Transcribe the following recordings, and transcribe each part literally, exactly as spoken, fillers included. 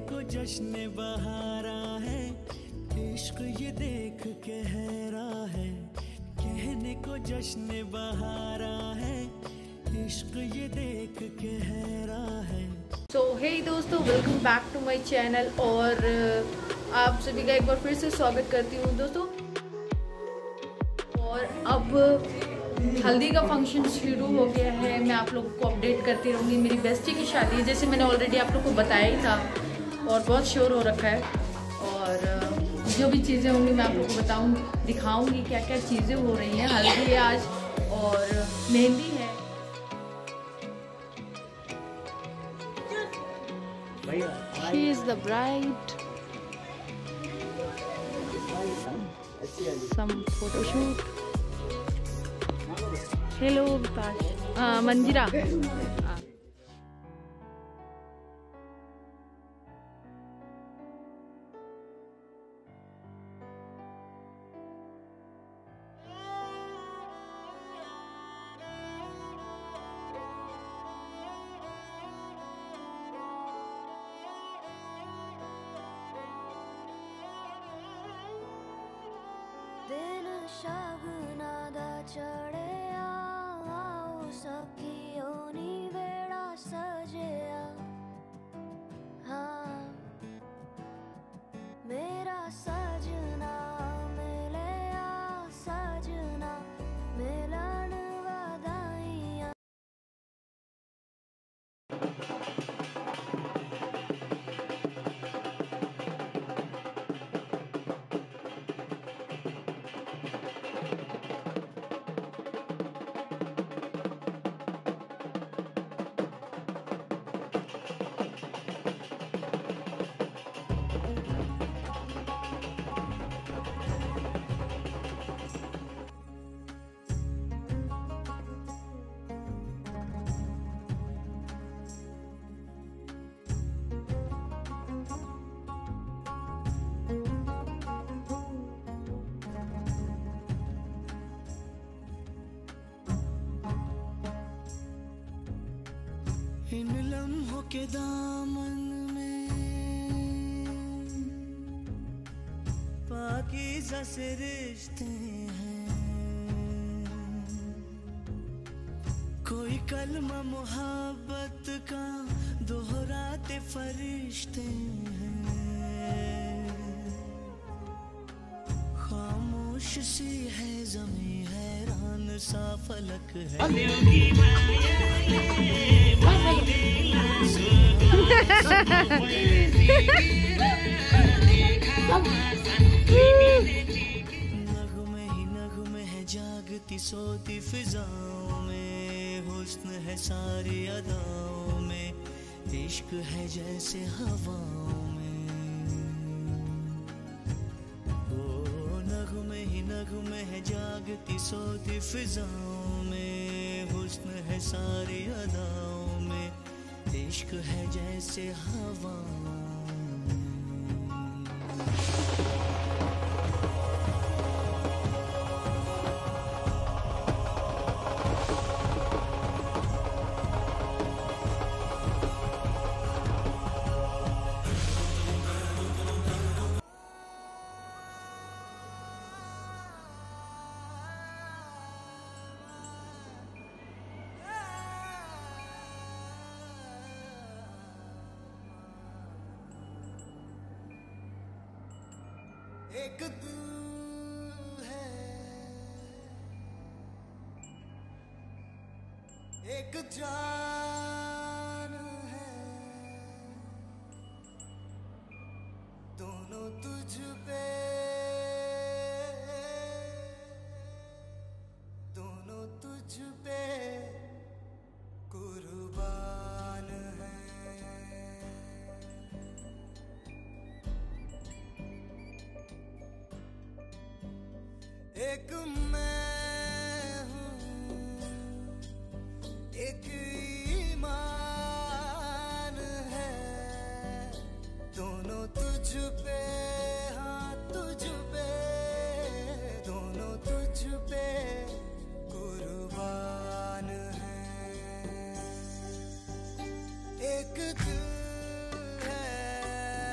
को जश्न बहारा है, इश्क ये देख के हैरा है। कहने को जश्न बहारा है, इश्क ये देख के हैरा है। सो हे दोस्तों, welcome back to my channel और आप सभी का एक बार फिर से स्वागत करती हूँ दोस्तों। और अब हल्दी का फंक्शन शुरू हो गया है। मैं आप लोगों को अपडेट करती रहूँगी। मेरी बेस्टी की शादी है, जैसे मैंने ऑलरेडी आप लोगों को बताया ही था, और बहुत शोर हो रखा है। और जो भी चीज़ें होंगी मैं आप लोगों को बताऊँगी, दिखाऊँगी क्या क्या चीज़ें हो रही हैं। हल्दी है आज और मेहंदी है। She is the bride. Some photo shoot. Hello Vipash. Uh, Manjira. Uh. दिन शगना दा चढ़िया, आओ सखियों नी वेड़ा सजिया। हाँ मेरा सजना मिलिया, सजना मिलन वधाइयां। इन लम्हों के दामन में पाकीज़ा से रिश्ते हैं। कोई कलमा मोहब्बत का दोहराते फरिश्ते हैं। खामोश सी है ज़मीं, हैरान सा फलक है। नगमे ही नगमे है जागती सोती फिजाओं में, हुस्न है सारी अदाओं में, इश्क है जैसे हवाओं में। ओ नगमे ही नगमे है जागती सोती फिजाओं में, हुस्न है सारी अदाओं में, इश्क है जैसे हवा। एक दिल है, एक जान है, दोनों तुझ पे, दोनों तुझ पे कुर्बान है। एक मैं हूँ, एक ईमान है, दोनों तुझ पे, हाँ तुझ पे, दोनों तुझ पे कुर्बान है। एक दिल है,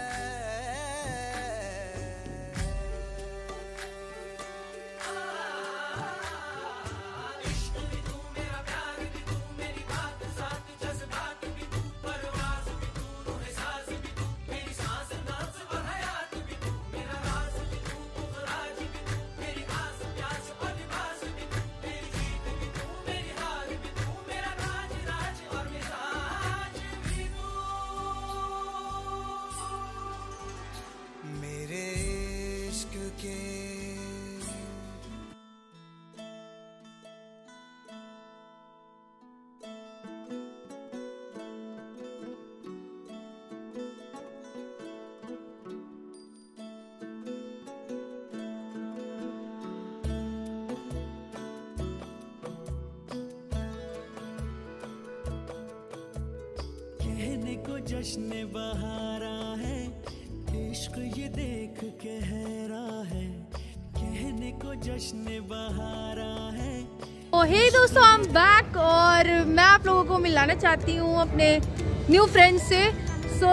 को जश्न बहारा है, इश्क ये देख के हैरा है, कहने को जश्न बहारा है। तो हे दोस्तों, आई एम बैक और मैं आप लोगों को मिलाना चाहती हूँ अपने न्यू फ्रेंड से। सो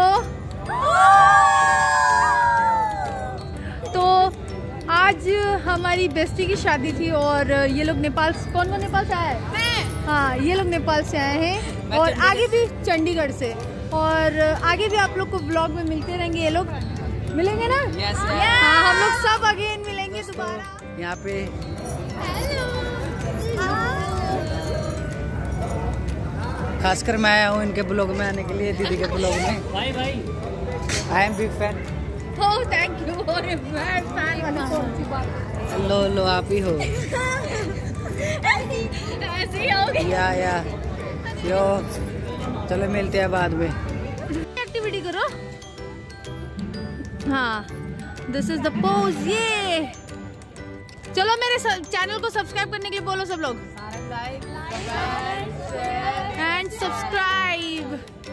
तो आज हमारी बेस्टी की शादी थी और ये लोग नेपाल, कौन कौन नेपाल से आया है? मैं। हाँ, ये लोग नेपाल से आए हैं और आगे भी चंडीगढ़ से, और आगे भी आप लोग को व्लॉग में मिलते रहेंगे। ये लोग मिलेंगे ना? yes, हाँ, हम लोग सब अगेन मिलेंगे दोबारा। यहाँ पे खासकर मैं आया हूँ इनके ब्लॉग में आने के लिए, दीदी के ब्लॉग में। भाई भाई I am big fan. Oh thank you. अरे मैं फैन वाली कौन सी बात? लो लो आप ही हो। ऐसे ही होगी। या या यो चलो मिलते हैं बाद में। एक्टिविटी करो। हाँ, दिस इज द पोज। ये चलो मेरे चैनल को सब्सक्राइब करने के लिए बोलो सब लोग। Like and subscribe.